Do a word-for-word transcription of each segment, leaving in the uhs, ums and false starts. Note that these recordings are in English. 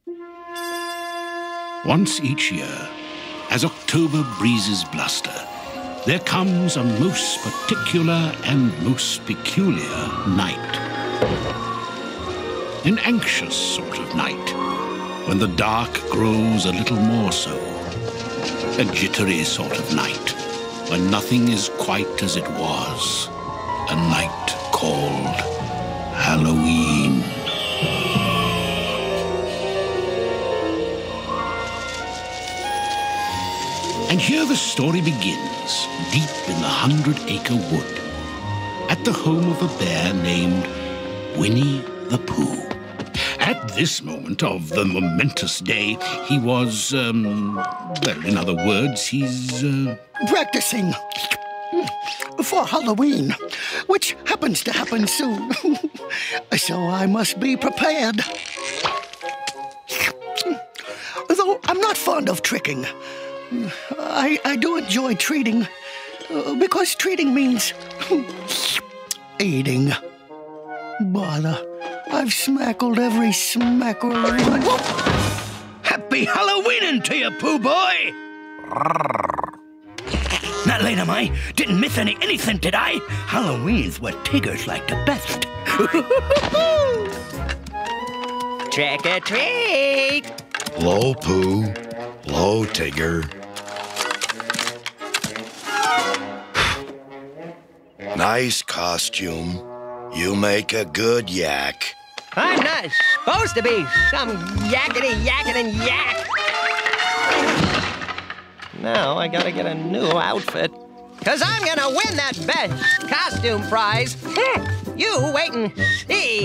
Once each year, as October breezes bluster, there comes a most particular and most peculiar night. An anxious sort of night, when the dark grows a little more so. A jittery sort of night, when nothing is quite as it was. A night called Halloween. And here the story begins, deep in the hundred-acre wood, at the home of a bear named Winnie the Pooh. At this moment of the momentous day, he was, um, well, in other words, he's, uh... practicing for Halloween, which happens to happen soon. So I must be prepared. Though I'm not fond of tricking. I, I do enjoy treating, uh, because treating means eating. Bother, I've smackled every smackerel. Happy Halloweening to you, Pooh boy! Not late, am I? Didn't miss any anything, did I? Halloween's what Tiggers like the best. Trick or treat! Hello, Pooh. Hello, Tigger. Nice costume. You make a good yak. I'm not supposed to be some yakety yakking yak. Now I gotta get a new outfit. Cause I'm gonna win that best costume prize. You wait and see.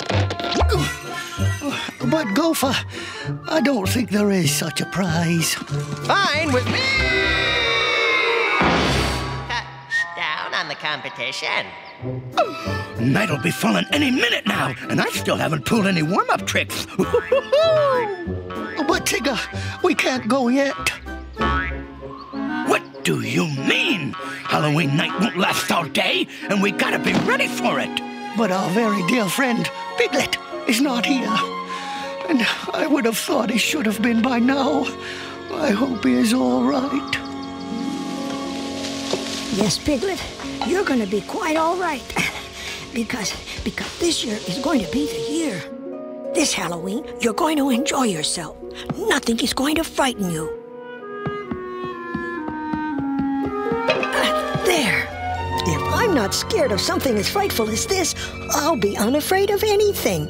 But Gopher, I don't think there is such a prize. Fine with me. Touchdown on the competition. Night'll be falling any minute now, and I still haven't pulled any warm-up tricks. But Tigger, we can't go yet. What do you mean? Halloween night won't last all day, and we gotta be ready for it. But our very dear friend, Piglet, is not here. And I would have thought he should have been by now. I hope he is all right. Yes, Piglet, you're going to be quite all right. because, because this year is going to be the year. This Halloween, you're going to enjoy yourself. Nothing is going to frighten you. Uh, there. If I'm not scared of something as frightful as this, I'll be unafraid of anything.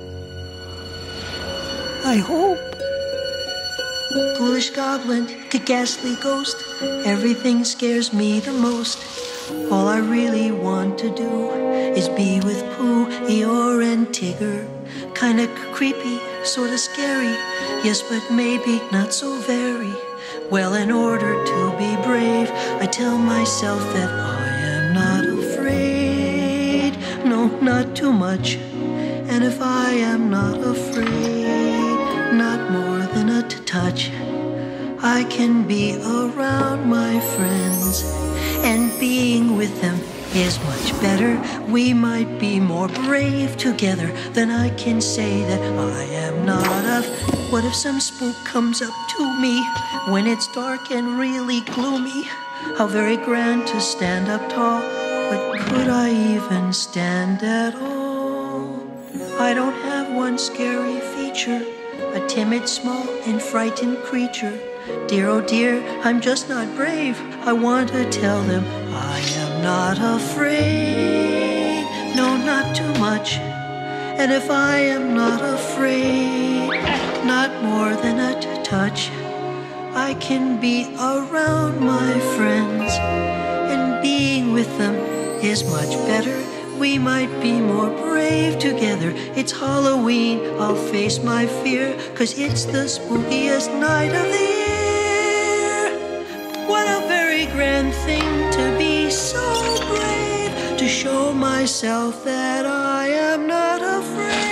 I hope. Foolish goblin, ghastly ghost, everything scares me the most. All I really want to do is be with Pooh, Eeyore, and Tigger. Kinda creepy, sorta scary, yes, but maybe not so very. Well, in order to be brave, I tell myself that I am not afraid. No, not too much. And if I am not afraid, not more than a touch, I can be around my friends, and being with them is much better. We might be more brave together than I can say that I am not of. What if some spook comes up to me when it's dark and really gloomy? How very grand to stand up tall, but could I even stand at all? I don't have one scary feature, a timid, small, and frightened creature. Dear, oh dear, I'm just not brave. I want to tell them I am not afraid. No, not too much. And if I am not afraid, not more than a touch, I can be around my friends, and being with them is much better. We might be more brave together. It's Halloween, I'll face my fear, 'cause it's the spookiest night of the year. What a very grand thing to be so brave, to show myself that I am not afraid.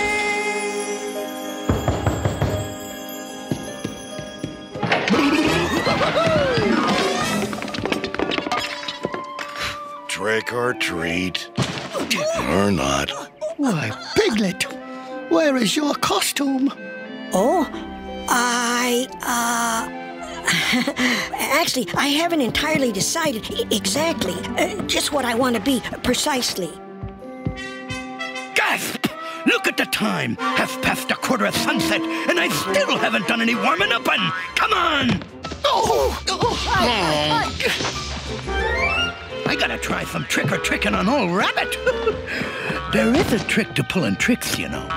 Trick or treat. Or not. Why, Piglet, where is your costume? Oh, I, uh... Actually, I haven't entirely decided I- exactly uh, just what I want to be, precisely. Gasp! Look at the time! Half past a quarter of sunset, and I still haven't done any warming up, and come on! Oh! oh I, I gotta try some trick or tricking on old Rabbit. There is a trick to pulling tricks, you know.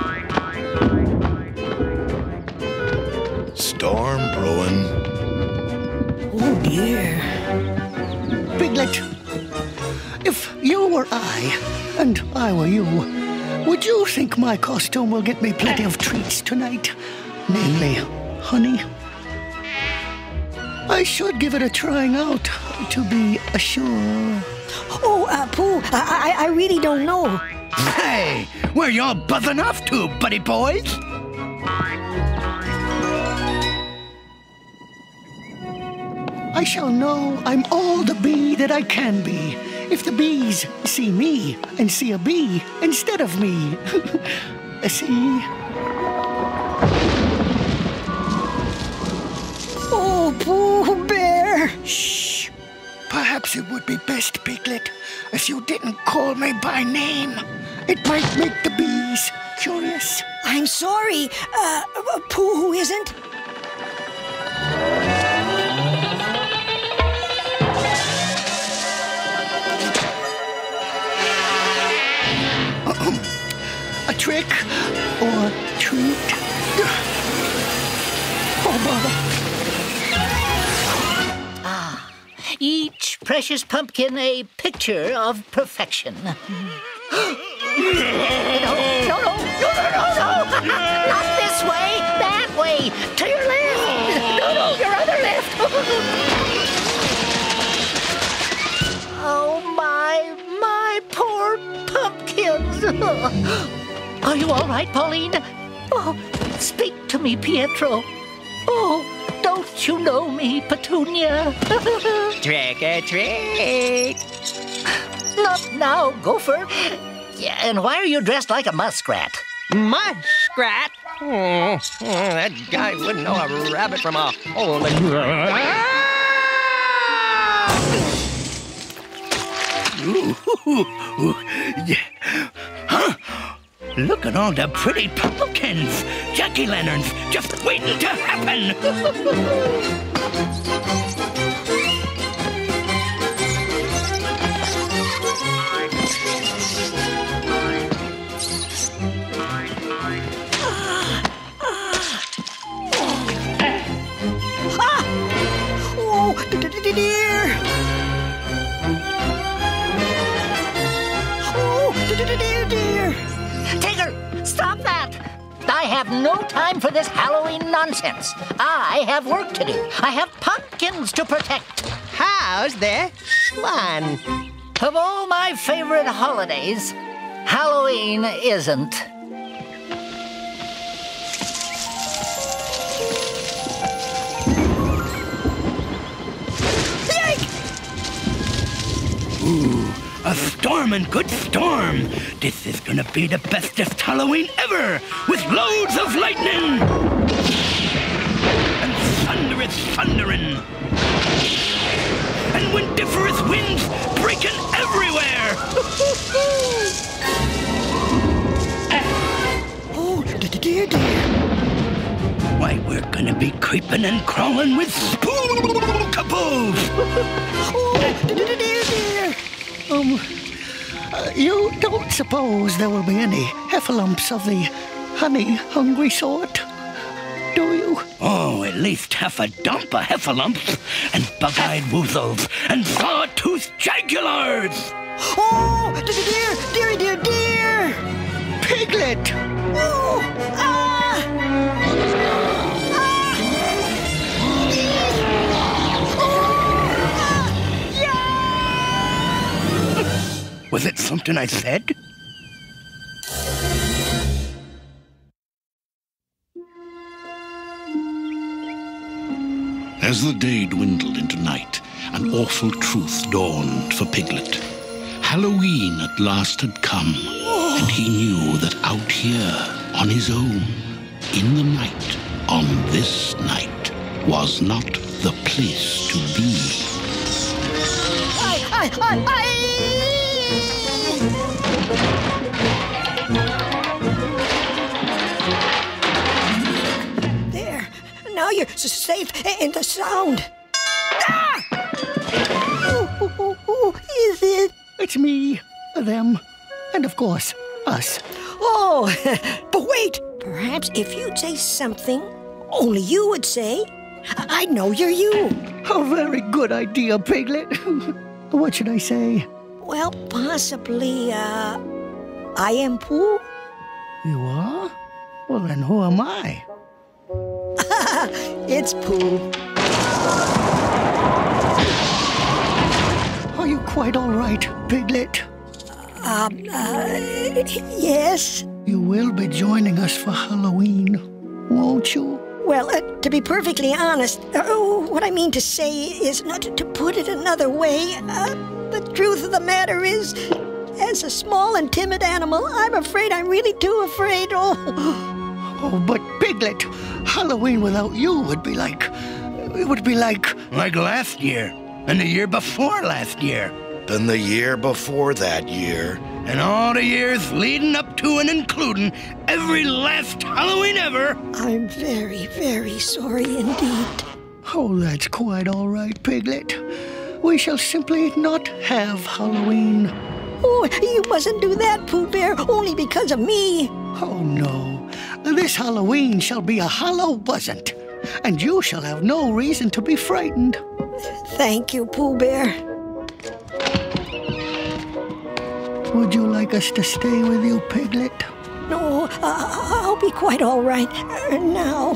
Storm brewing. oh, dear. Piglet, if you were I, and I were you, would you think my costume will get me plenty of treats tonight? Namely, honey. I should give it a trying out, to be sure. Oh, uh, Pooh, I, I, I really don't know. Hey, where y'all buzzing off to, buddy boys? I shall know I'm all the bee that I can be if the bees see me and see a bee instead of me. See? Oh, Pooh Bear. Shh. Perhaps it would be best, Piglet, if you didn't call me by name. It might make the bees curious. I'm sorry, uh, uh, Pooh who isn't. A trick or treat? Oh, bother. Each precious pumpkin a picture of perfection. No, no, no, no, no, no, no, no! Not this way, that way, to your left! No, no, your other left! Oh, my, my poor pumpkins! Are you all right, Pauline? Oh, speak to me, Pietro. Oh, don't you know me, Petunia? Trick or treat. Not now, Gopher. Yeah, and why are you dressed like a muskrat? Muskrat? Hmm, hmm, that guy wouldn't know a rabbit from a hole in the... Ooh, yeah. Huh? Look at all the pretty pumpkins, jack-o'-lanterns, just waiting to happen. Ah! Oh, dear! Oh, dear, dear! Tigger, stop that! I have no time for this Halloween nonsense. I have work to do. I have pumpkins to protect. How's this one? Of all my favorite holidays, Halloween isn't. Ooh, a storming good storm. This is gonna be the bestest Halloween ever, with loads of lightning. And thunder is thundering. And windiferous winds breaking everywhere. Oh, dear, dear! Why, we're gonna be creeping and crawling with spookables. Oh, dear, dear! Um, uh, you don't suppose there will be any heffalumps of the honey-hungry sort, do you? Oh, at least half a dump of heffalumps and bug-eyed woozles and saw-toothed jagulars. Oh, dear, dear, dear, dear! Piglet! Oh, ah! Ah! Was it something I said? As the day dwindled into night, an awful truth dawned for Piglet. Halloween at last had come, and he knew that out here, on his own, in the night, on this night was not the place to be. I, I, I, I... There. Now you're s- safe in the sound. Ah! Who, who, who, who is it? It's me, them, and of course, us. Oh, but wait. Perhaps if you'd say something only you would say, I know you're you. A very good idea, Piglet. What should I say? Well, possibly, uh, I am Pooh. You are? Well, then who am I? It's Pooh. Are you quite all right, Piglet? Um, uh, yes? You will be joining us for Halloween, won't you? Well, uh, to be perfectly honest, uh, what I mean to say is, not to, to put it another way, uh, the truth of the matter is, as a small and timid animal, I'm afraid I'm really too afraid. Oh, oh but Piglet, Halloween without you would be like... It would be like... Like last year, and the year before last year. Then the year before that year. And all the years leading up to and including every last Halloween ever. I'm very, very sorry indeed. Oh, that's quite all right, Piglet. We shall simply not have Halloween. Oh, you mustn't do that, Pooh Bear, only because of me. Oh, no. This Halloween shall be a Hallow-wasn't, and you shall have no reason to be frightened. Thank you, Pooh Bear. Would you like us to stay with you, Piglet? No, uh, I'll be quite all right uh, now.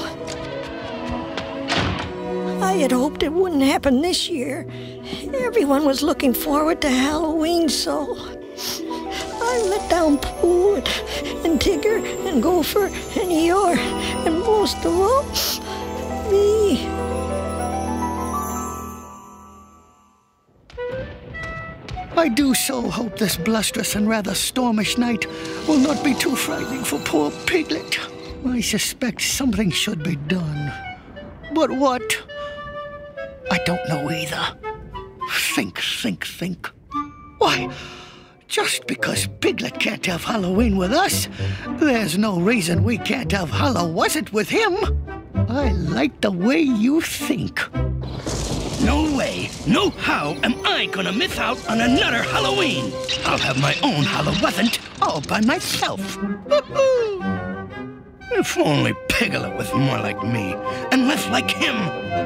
I had hoped it wouldn't happen this year. Everyone was looking forward to Halloween, so I let down Pooh and, and Tigger and Gopher and Eeyore, and most of all, me. I do so hope this blusterous and rather stormish night will not be too frightening for poor Piglet. I suspect something should be done. But what? I don't know either. Think, think, think. Why, just because Piglet can't have Halloween with us, there's no reason we can't have Hallow-wasn't with him. I like the way you think. No way, no how am I gonna miss out on another Halloween. I'll have my own Hallow-wasn't all by myself. Woo-hoo! If only Piglet was more like me and less like him.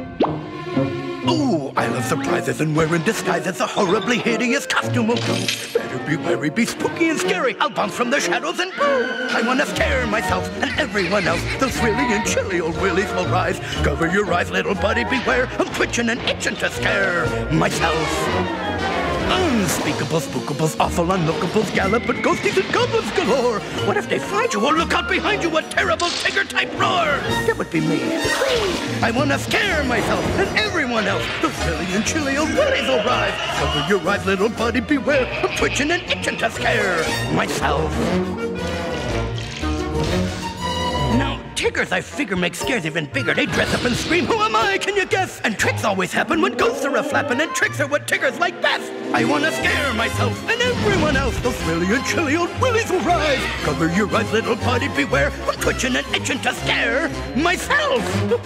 Oh, I love surprises and wearing disguises, a horribly hideous costume will do. Better be wary, be spooky and scary. I'll bounce from the shadows and boo. I want to scare myself and everyone else. Those really and chilly old willies will rise. Cover your eyes, little buddy, beware. I'm twitching and itching to scare myself. Unspeakable, spookables, awful unlookables, gallop and ghosties and goblins galore. What if they find you or look out behind you, a terrible Tigger-type roar? That would be me. I want to scare myself and everyone else. The silly and chilly old willies will rise. Cover your eyes, little buddy, beware. I'm twitching and itching to scare myself. Now, Tiggers, I figure, make scares even bigger. They dress up and scream, who am I, can you guess? And tricks always happen when ghosts are a-flapping, and tricks are what Tiggers like best. I want to scare myself and everyone else. Those really and chilly old willies will rise. Cover your eyes, little buddy, beware. I'm twitching and itching to scare myself.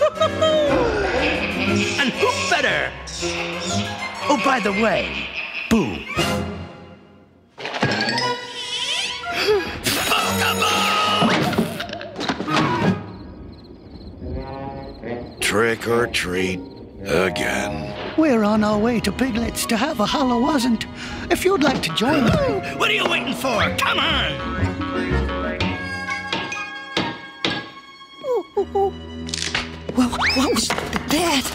And who better? Oh, by the way, Boo. Trick or treat again. We're on our way to Piglet's to have a Hallow-wasn't. If you'd like to join us... What are you waiting for? Come on! Ooh, ooh, ooh. Well, what was that?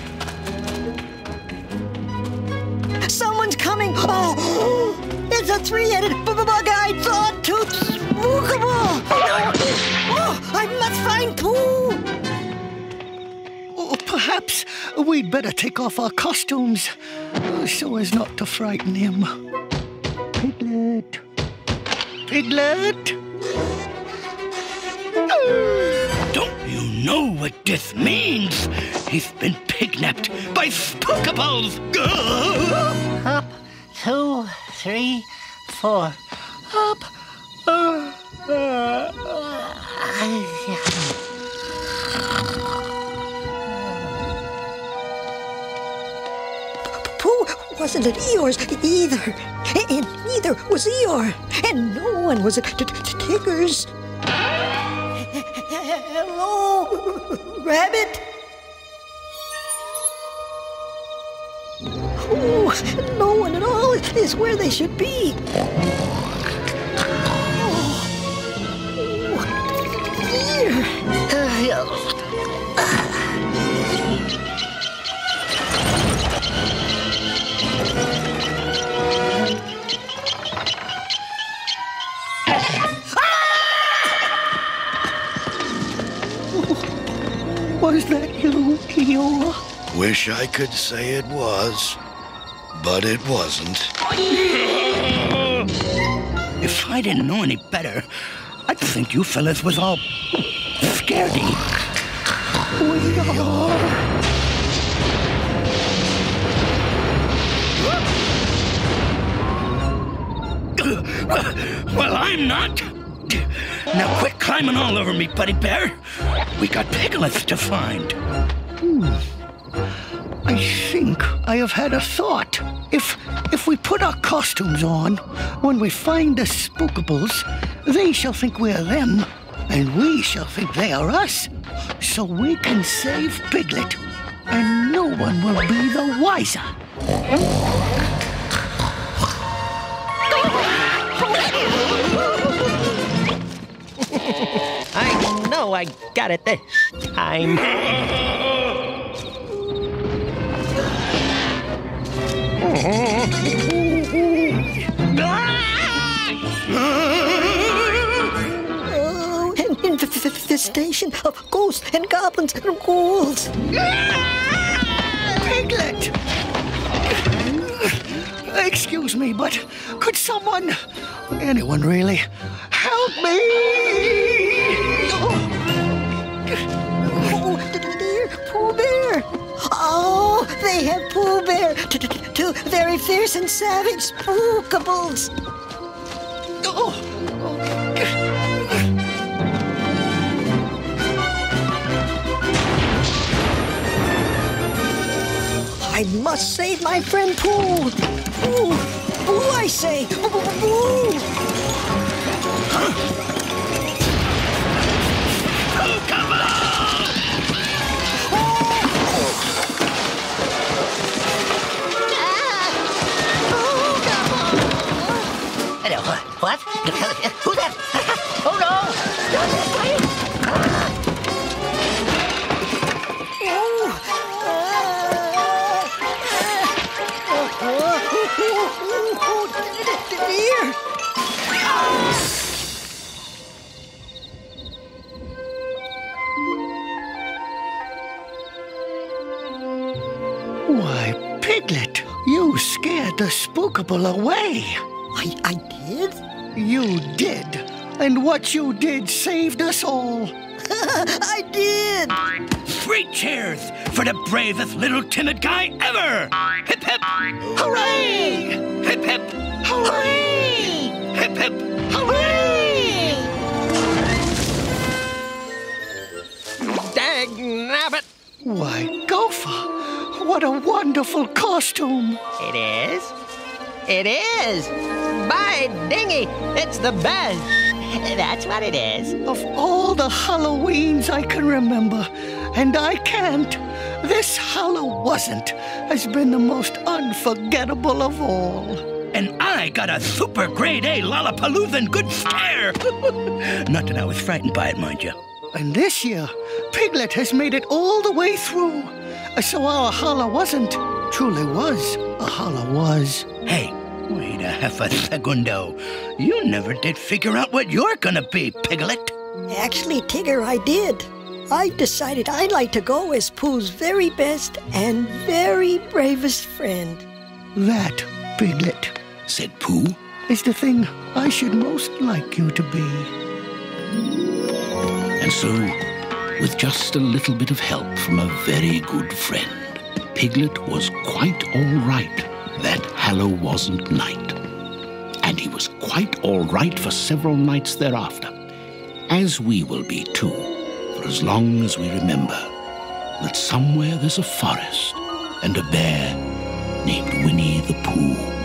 Someone's coming! Oh, it's a three-headed bug-eyed saw-toothed spookable! Oh, I must find Pooh! Oh, perhaps we'd better take off our costumes uh, so as not to frighten him. Piglet. Piglet. Don't you know what this means. He's been pignapped by spookables. Up, two, three, four. Up. Uh, uh, Pooh wasn't at Eeyore's either. And neither was Eeyore. And no one was at Tigger's. Hello, Rabbit? Oh, no one at all is where they should be. Oh, dear. Was that you, Eeyore? Wish I could say it was, but it wasn't. If I didn't know any better, I'd think you fellas was all scaredy. We are. Well, I'm not. Now quit climbing all over me, Buddy Bear. We got piglets to find. Hmm. I think I have had a thought. If if we put our costumes on, when we find the spookables, they shall think we are them, and we shall think they are us. So we can save Piglet, and no one will be the wiser. I know I got it this time. Oh, an infestation of ghosts and goblins and ghouls. Piglet! Excuse me, but could someone, anyone really, help me? Oh, dear Pooh Bear. Oh, they have Pooh Bear, two very fierce and savage spookables. Oh. I must save my friend Pooh. Pooh, Pooh, I say. Pooh, Pooh. Huh? Oh, come on! Hello, what? Who's that? Oh no! Not this way! Dear! Why, Piglet, you scared the spookable away. I, I did? You did. And what you did saved us all. I did! Three cheers for the bravest little timid guy ever! Hip hip! Hooray! Hip hip! Hooray! Hip hip! Hooray! Dag nabbit! Why, Gopher, what a wonderful costume! It is. It is. By dingy, it's the best. That's what it is. Of all the Halloweens I can remember, and I can't, this Hallow wasn't has been the most unforgettable of all. And I got a super grade A Lollapalooza good scare. Not that I was frightened by it, mind you. And this year, Piglet has made it all the way through. So our Hallow wasn't, truly was a Hallow was. Hey, wait a half a segundo. You never did figure out what you're gonna be, Piglet. Actually, Tigger, I did. I decided I'd like to go as Pooh's very best and very bravest friend. That, Piglet, said Pooh, is the thing I should most like you to be. And so, With just a little bit of help from a very good friend, Piglet was quite all right that Hallow wasn't night. And he was quite all right for several nights thereafter, as we will be too, for as long as we remember that somewhere there's a forest and a bear named Winnie the Pooh.